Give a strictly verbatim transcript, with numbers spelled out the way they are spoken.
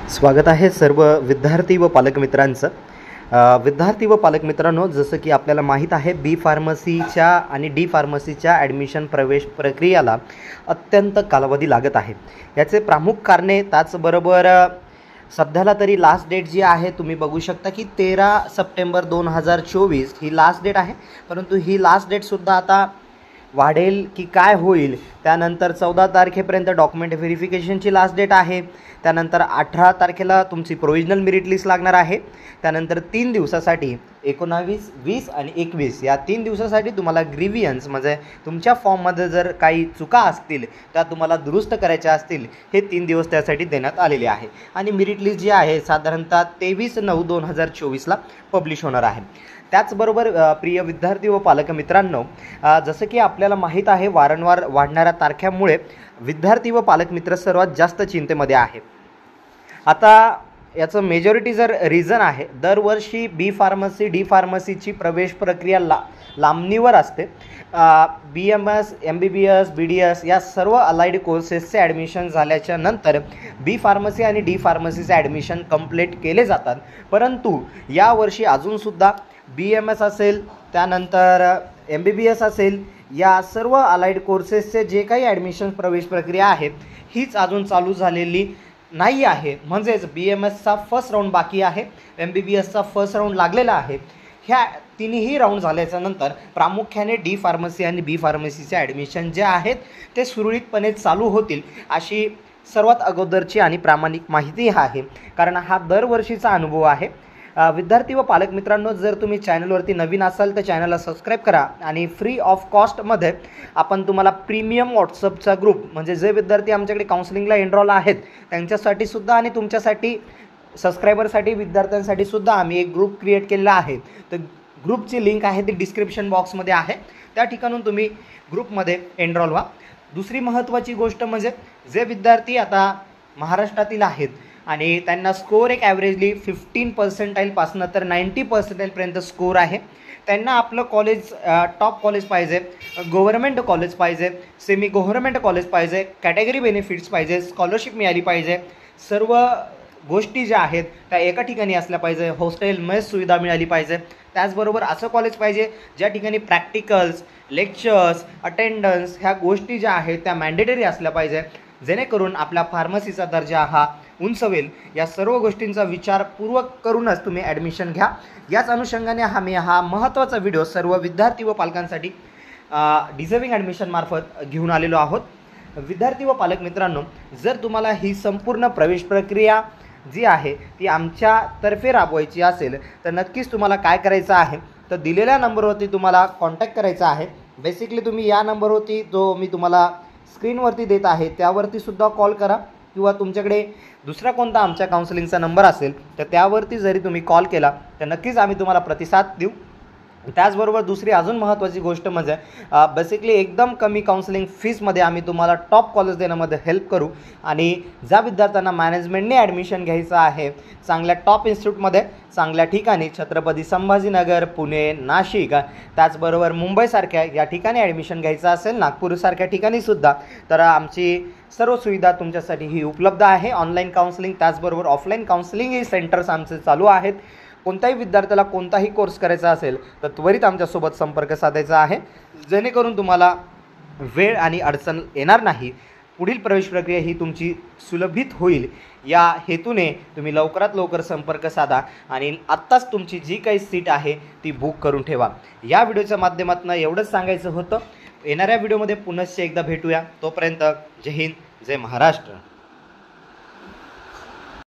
स्वागत आहे सर्व विद्यार्थी व पालक मित्रांचं। विद्यार्थी व पालक मित्रांनो, जसं की आपल्याला माहीत आहे बी फार्मसीच्या आणि डी फार्मसीच्या ॲडमिशन प्रवेश प्रक्रियेला अत्यंत कालावधी लागत आहे। याचे प्रमुख कारणे त्याचबरोबर सध्याला तरी लास्ट डेट जी आहे तुम्ही बघू शकता की तेरा सप्टेंबर दोन हजार चोवीस ही लास्ट डेट आहे, परंतु ही लास्ट डेटसुद्धा आता वाढेल की काय होईल। त्यानंतर चौदा तारखेपर्यंत डॉक्युमेंट व्हेरिफिकेशनची लास्ट डेट आहे। त्यानंतर अठरा तारखेला तुमची प्रोविजनल मेरिट लिस्ट लागणार आहे। त्यानंतर तीन दिवसासाठी एकोणावीस वीस आणि एकवीस या तीन दिवसासाठी तुम्हाला ग्रीवियन्स म्हणजे तुमच्या फॉर्ममध्ये जर काही चुका असतील त्या तुम्हाला दुरुस्त करायच्या असतील, हे तीन दिवस त्यासाठी देण्यात आलेले आहे। आणि मेरिट लिस्ट जी आहे साधारणतः तेवीस नऊ दोन हजार चोवीसला पब्लिश होणार आहे। त्याचबरोबर प्रिय विद्यार्थी व पालक मित्रांनो, जसं की आपल्याला माहीत आहे वारंवार वाढणाऱ्या तारखांमुळे विद्यार्थी व पालक मित्र सर्वात जास्त चिंतेमध्ये आहेत। आता याचं मेजॉरिटी जर रिझन आहे, दरवर्षी बी फार्मसी डी फार्मसीची प्रवेश प्रक्रिया ला लांबणीवर असते। B M S M B B S B D S या सर्व अलाइड कोर्सेसचे ॲडमिशन झाल्याच्या नंतर बी फार्मसी आणि डी फार्मसीचे ॲडमिशन कंप्लीट केले जातात, परंतु यावर्षी अजूनसुद्धा बी एम एस असेल, त्यानंतर एम बी बी एस असेल, या सर्व अलाइड कोर्सेसचे जे काही ॲडमिशन प्रवेश प्रक्रिया आहे हीच अजून चालू झालेली नाही आहे। म्हणजेच बी एम एसचा फर्स्ट राऊंड बाकी आहे, एम बी बी एसचा फर्स्ट राऊंड लागलेला आहे। ह्या तिन्ही राऊंड झाल्याच्या नंतर प्रामुख्याने डी फार्मसी आणि बी फार्मसीचे ॲडमिशन जे आहेत ते सुरळीतपणे चालू होतील अशी सर्वात अगोदरची आणि प्रामाणिक माहिती आहे, कारण हा दरवर्षीचा अनुभव आहे। विद्यार्थी व पालक मित्रांनो, जर तुम्ही चॅनलवरती नवीन असाल तर चॅनलला सबस्क्राईब करा आणि फ्री ऑफ कॉस्टमध्ये आपण तुम्हाला प्रीमियम व्हॉट्सअपचा ग्रुप म्हणजे जे विद्यार्थी आमच्याकडे काउन्सिलिंगला एनरोल आहेत त्यांच्यासाठी सुद्धा आणि तुमच्यासाठी सबस्क्रायबरसाठी विद्यार्थ्यांसाठी सुद्धा आम्ही एक ग्रुप क्रिएट केलेला आहे। तर ग्रुपची लिंक आहे ती डिस्क्रिप्शन बॉक्समध्ये आहे, त्या ठिकाणून तुम्ही ग्रुपमध्ये एनरोल व्हा। दुसरी महत्त्वाची गोष्ट म्हणजे जे विद्यार्थी आता महाराष्ट्रातील आहेत आणि त्यांना स्कोअर एक ॲव्हरेजली फिफ्टीन पर्सेंटाईलपासनं तर नाईंटी पर्सेंटाईलपर्यंत स्कोअर आहे, त्यांना आपलं कॉलेज टॉप कॉलेज पाहिजे, गव्हर्नमेंट कॉलेज पाहिजे, सेमी गव्हर्नमेंट कॉलेज पाहिजे, कॅटेगरी बेनिफिट्स पाहिजे, स्कॉलरशिप मिळाली पाहिजे, सर्व गोष्टी ज्या आहेत त्या एका ठिकाणी असल्या पाहिजे, हॉस्टेल मेस सुविधा मिळाली पाहिजे। त्याचबरोबर असं कॉलेज पाहिजे ज्या ठिकाणी प्रॅक्टिकल्स, लेक्चर्स, अटेंडन्स ह्या गोष्टी ज्या आहेत त्या मॅन्डेटरी असल्या पाहिजे, जेणेकरून आपल्या फार्मसीचा दर्जा हा उंचवेल। या सर्व गोष्टींचा विचारपूर्वक करूनच तुम्ही ॲडमिशन घ्या। याच अनुषंगाने आम्ही हा महत्त्वाचा व्हिडिओ सर्व विद्यार्थी व पालकांसाठी डिझर्विंग ॲडमिशनमार्फत घेऊन आलेलो आहोत। विद्यार्थी व पालक मित्रांनो, जर तुम्हाला ही संपूर्ण प्रवेश प्रक्रिया जी आहे ती आमच्यातर्फे राबवायची असेल तर नक्कीच तुम्हाला काय करायचं आहे, तर दिलेल्या नंबरवरती तुम्हाला कॉन्टॅक्ट करायचा आहे। बेसिकली तुम्ही या नंबरवरती जो मी तुम्हाला स्क्रीनवरती देत आहे त्यावरती सुद्धा कॉल करा, किंवा तुमच्याकडे दुसरा कोणता आमच्या काउन्सिलिंगचा नंबर असेल तर त्यावरती जरी तुम्ही कॉल केला तर नक्कीच आम्ही तुम्हाला प्रतिसाद देऊ। त्याचबरोबर दुसरी अजून महत्त्वाची गोष्ट म्हणजे बेसिकली एकदम कमी काउन्सिलिंग फीसमध्ये आम्ही तुम्हाला टॉप कॉलेज देण्यामध्ये हेल्प करू। आणि ज्या विद्यार्थ्यांना मॅनेजमेंटने ॲडमिशन घ्यायचं आहे चांगल्या टॉप इन्स्टिट्यूटमध्ये, चांगल्या ठिकाणी, छत्रपती संभाजीनगर, पुणे, नाशिक, त्याचबरोबर मुंबईसारख्या या ठिकाणी ॲडमिशन घ्यायचं असेल, नागपूरसारख्या ठिकाणीसुद्धा, तर आमची सर्व सुविधा तुमच्यासाठी ही उपलब्ध आहे। ऑनलाईन काउन्सिलिंग त्याचबरोबर ऑफलाईन काउन्सिलिंगही सेंटर्स आमचे चालू आहेत। कोणत्याही विद्यार्थ्याला कोणताही कोर्स करायचा असेल तर त्वरित आमच्यासोबत संपर्क साधायचा आहे, जेणेकरून तुम्हाला वेळ आणि अडचण येणार नाही। पुढील प्रवेश प्रक्रिया ही तुमची सुलभित होईल या हेतूने तुम्ही लवकरात लवकर संपर्क साधा आणि आत्ताच तुमची जी काही सीट आहे ती बुक करून ठेवा। या व्हिडिओच्या माध्यमातून एवढंच सांगायचं होतं। येणाऱ्या व्हिडिओमध्ये पुनश्च एकदा भेटूया, तोपर्यंत जय हिंद, जय महाराष्ट्र।